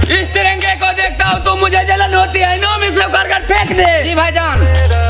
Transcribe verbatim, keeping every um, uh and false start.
इस तिरंगे को देखता हूँ तो मुझे जलन होती है, इन्हों में से कर फेंक दे। जी भाईजान।